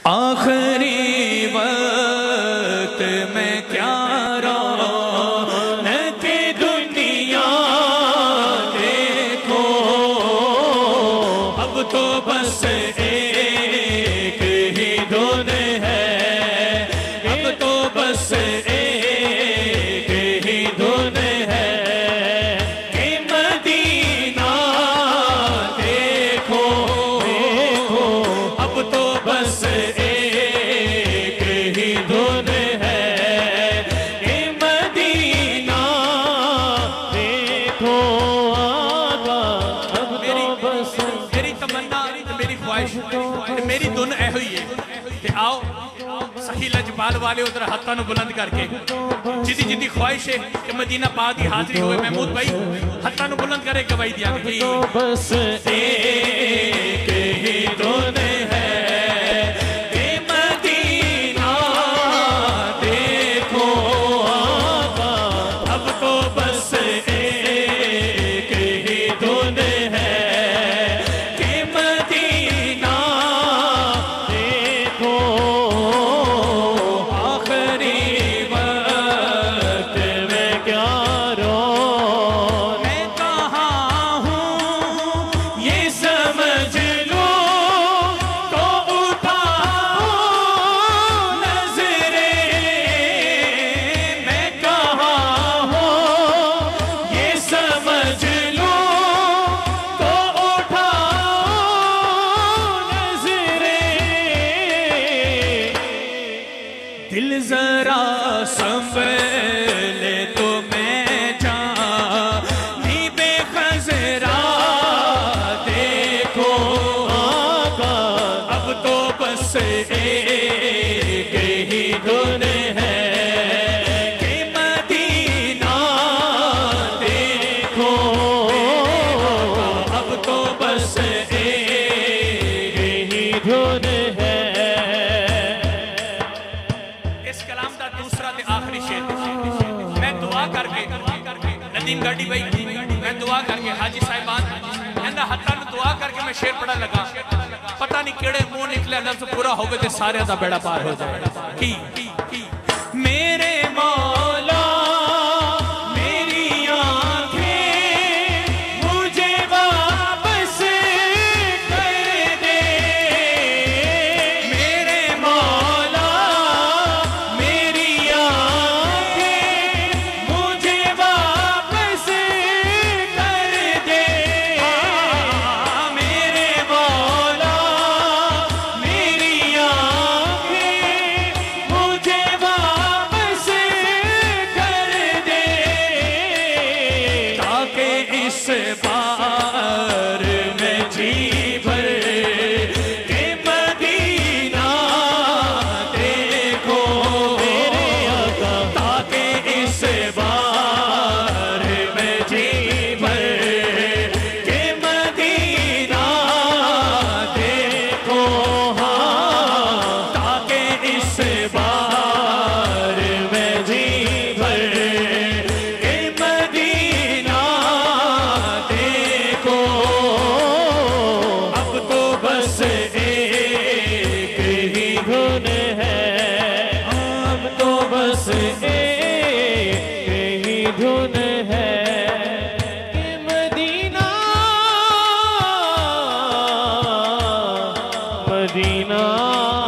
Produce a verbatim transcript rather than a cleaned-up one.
आखिरी वक्त में क्या रौनक दुनिया देखो, अब तो बस एक ही धुन है, अब तो बस एक ही धुन है कि मदीना देखो, अब तो बस एक ही धुन है कि मदीना देखो आगा। अब तो बस मेरी तमन्ना मेरी ख्वाहिश मेरी धुन ऐ हुई है कि आओ सही लजपाल वाले उधर हाथों बुलंद करके जिदी जिदी ख्वाहिश है कि मदीना पा दी हाजिरी हुए महमूद भाई हाथों बुलंद करे गवाही दिया कि बस एक ही धुन है कि मदीना देखो आका। अब तो बस एक ही धुन है कि मदीना देखो। आखिरी वक्त में क्या रो मैं कहाँ हूँ ये समझ लो तो उठाओ नजरें, मैं कहाँ हूँ ये समझ लो तो उठाओ नजरें। दिल जरा संभले तो मैं जानी बेखजरा देखो आका। अब तो बस एक ही धुन है कि मदीना देखो, अब तो बस एक ही धुन है। इस कलाम का दूसरा ते आखिरी शेर मैं दुआ करके नदीम गाड़ी भाई मैं दुआ करके हाजी साहिबान इन्हां हत्थां नूं दुआ करके मैं शेर पढ़न लगा, पता नहीं केड़े मुंह निकले लफ्ज पूरा होवे ते सारे दा बेड़ा पार हो जाए। की मेरे मौला मेरी आंखें मुझे वापस कर दे, मेरे मौला मेरी आंखें मुझे वापस कर दे, मेरे मौला मेरी आंखें मुझे वापस कर दे, ताकि इस बार में जी भर के मदीना देखो मेरे आका, ताकि इस बार में जी भर के मदीना देखो, हाँ ताकि इस बार में जी भर के मदीना देखो। अब तो बस एक ही धुन है, अब तो बस एक ही धुन है कि मदीना मदीना